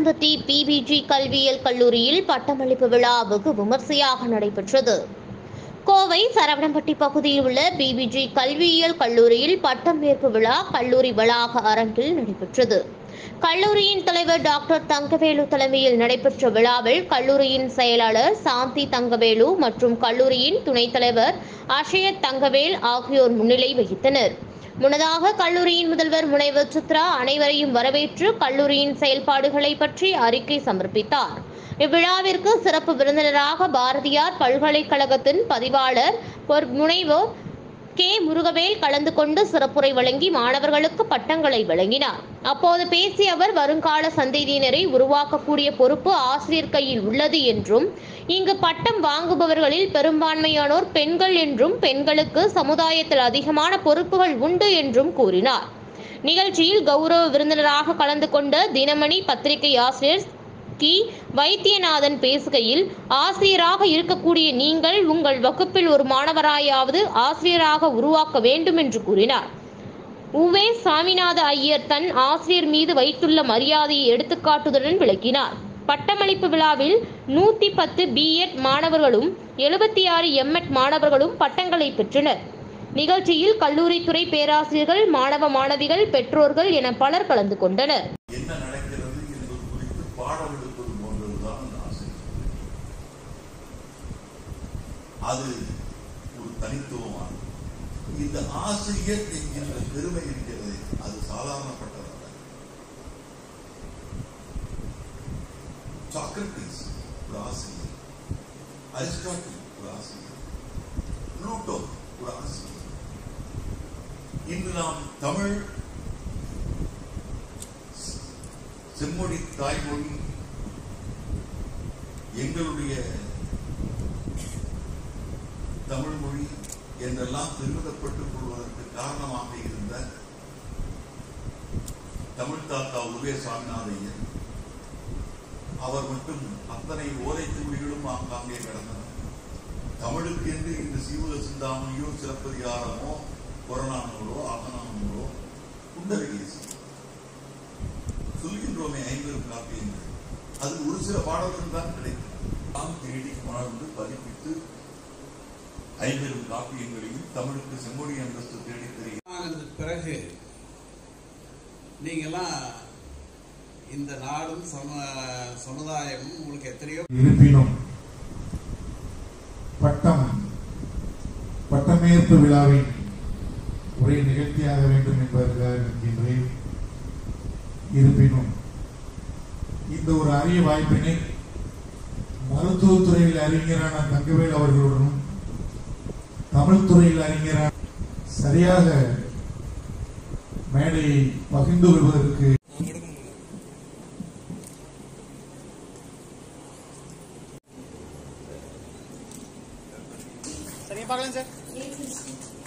Saravanampatti PPG கல்வியியல் கல்லூரியில் பட்டமளிப்பு விழா வெகு விமர்சையாக நடைபெற்றது. கோவை சரவணம்பட்டி பகுதியில் உள்ள பிபிஜி கல்வியியல் கல்லூரியில் பட்டமேற்பு விழா கல்லூரி வளாக அரங்கில் நடைபெற்றது. கல்லூரியின் தலைவர் டாக்டர் தங்கவேலு தலைமையில் நடைபெற்ற விழாவில் கல்லூரியின் செயலாளர் சாந்தி தங்கவேலு மற்றும் கல்லூரியின் துணைத் தலைவர் அஷயத் தங்கவேல் ஆகியோர் முன்னிலை வகித்தனர். முன்னதாக கல்லூரியின் முதல்வர் முனைவர் சித்ரா அனைவரையும் வரவேற்று கல்லூரியின் செயல்பாடுகளை பற்றி அறிக்கை சமர்ப்பித்தார். இவ்விழாவிற்கு சிறப்பு விருந்தினராக பாரதியார் பல்கலைக்கழகத்தின் பதிவாளர் முனைவர் கே. முருகவேல் கலந்து கொண்டு சிறப்புரை வழங்கி மாணவர்களுக்கு பட்டங்களை வழங்கினார். அப்போது பேசிய அவர், வருங்கால சந்ததியினரை உருவாக்கக்கூடிய பொறுப்பு ஆசிரியர் கையில் உள்ளது என்றும், இங்கு பட்டம் வாங்குபவர்களில் பெரும்பான்மையானோர் பெண்கள் என்றும், பெண்களுக்கு சமுதாயத்தில் அதிகமான பொறுப்புகள் உண்டு என்றும் கூறினார். நிகழ்ச்சியில் கௌரவ விருந்தினராக கலந்து கொண்ட தினமணி பத்திரிகை ஆசிரியர் கி. வைத்தியநாதன் பேசுகையில், ஆசிரியராக இருக்கக்கூடிய நீங்கள் உங்கள் வகுப்பில் ஒரு மாணவராயாவது ஆசிரியராக உருவாக்க வேண்டும் என்று கூறினார். உவே சாமிநாத ஐயர் தன் ஆசிரியர் மீது வைத்துள்ள மரியாதையை எடுத்துக்காட்டுடன் விளக்கினார். பட்டமளிப்பு விழாவில் 110 பிஎட் மாணவர்களும் 76 எம்எட் மாணவர்களும் பட்டங்களை பெற்றனர். நிகழ்ச்சியில் கல்லூரி துறை பேராசிரியர்கள், மாணவ மாணவிகள், பெற்றோர்கள் என பலர் கலந்து கொண்டனர். அது ஒரு தனித்துவமானது. இந்த ஆசிரியர் என்கின்ற பெருமை இருக்கிறது, அது சாதாரணப்பட்டதல்ல. சாக்ரட்டிஸ் ஒரு ஆசிரியர், அரிஸ்டாட்டில் ஒரு ஆசிரியர், புளூட்டோ ஒரு ஆசிரியர். இன்று நாம் தமிழ் செம்மொழி தாய்மொழி எங்களுடைய தமிழ் மொழி என்றெல்லாம் பெருமிதப்பட்டுக் கொள்வதற்கு காரணமாக இருந்த தமிழ் தாத்தா உவே சாமிநாதையர், அவர் மட்டும் அத்தனை ஓலை தூளிகளும் ஆங்காங்கே கடந்தனர். தமிழுக்கு என்று இந்த சீவக சிந்தாமணியோ, சிலப்பதிகாரமோ, புறநானூறோ, ஆகநானூறோ, குண்டலகேசி சொல்கின்றோமே 50 காப்பியங்கள், அது ஒரு சில பாடல்கள் தான் கிடைக்கும். நாம் தேடி கொண்டு பதிப்பித்து 50 காப்பியங்களையும் தமிழுக்கு செம்மொழி அந்தஸ்து தேடி தெரியும். பிறகு நீங்கெல்லாம் இந்த நாடும் சமுதாயமும் உங்களுக்கு எத்தனையோ இருப்பினும் பட்டமேற்பு விழாவின் உரை நிகழ்த்தியாக வேண்டும் என்பதற்காக நிற்கின்றேன். இருப்பினும் இந்த ஒரு அரிய வாய்ப்பினை மருத்துவத்துறையில் அறிஞரான தங்கவேல் அவர்களுடனும் தமிழ் துறையில் அறிஞரான சரியாக மேடையை பகிர்ந்து கொள்வதற்கு சார்